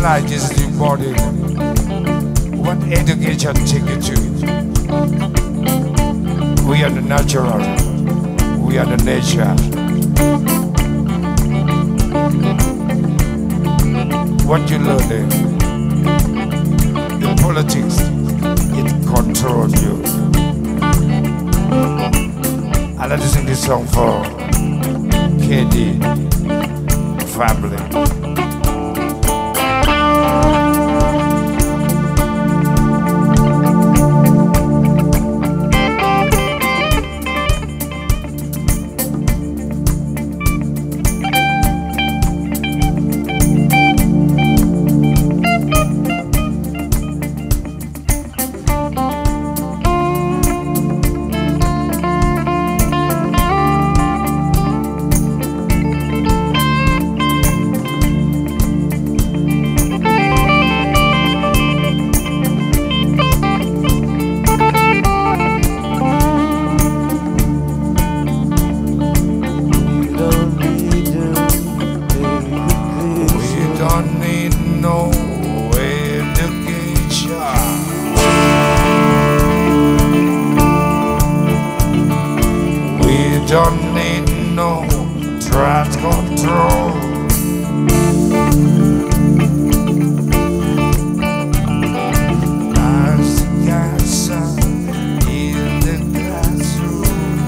life, this is your body. What education take you to? We are the natural. We are the nature. What you learn in politics, it controls you. I like to sing this song for KD family. Don't need no threat control. As the cancer in the classroom,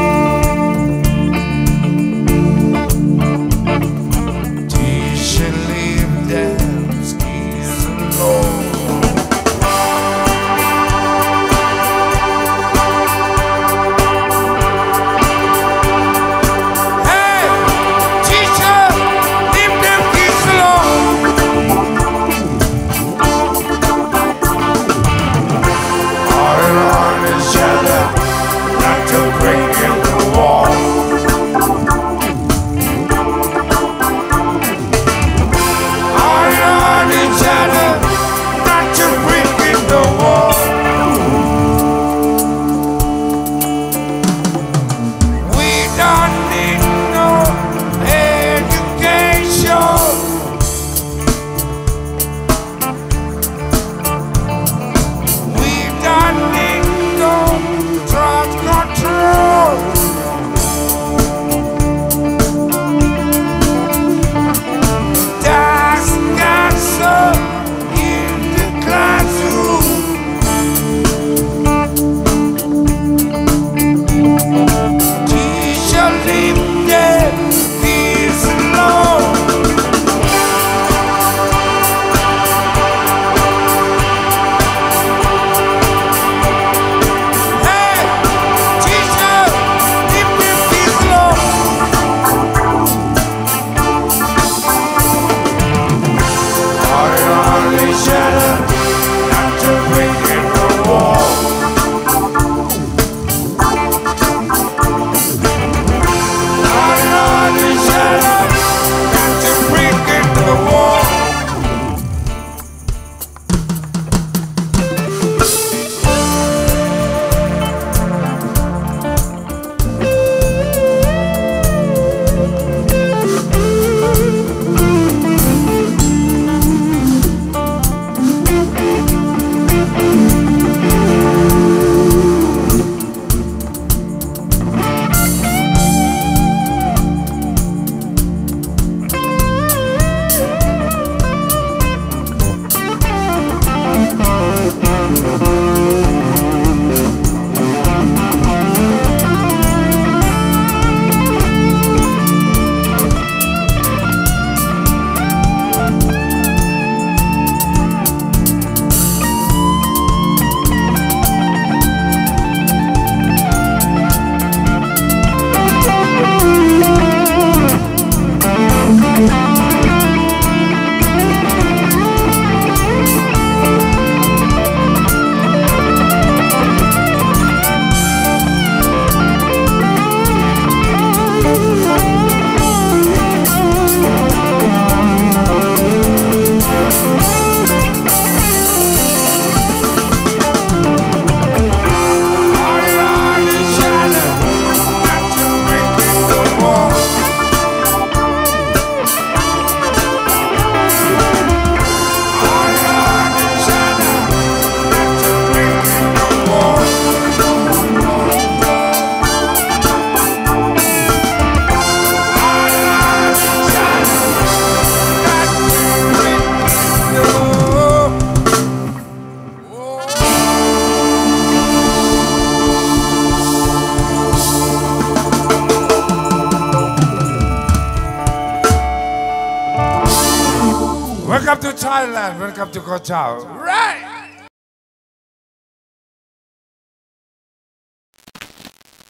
teacher leave them skis alone. Welcome to Thailand. Welcome to เกาะเต่า Right.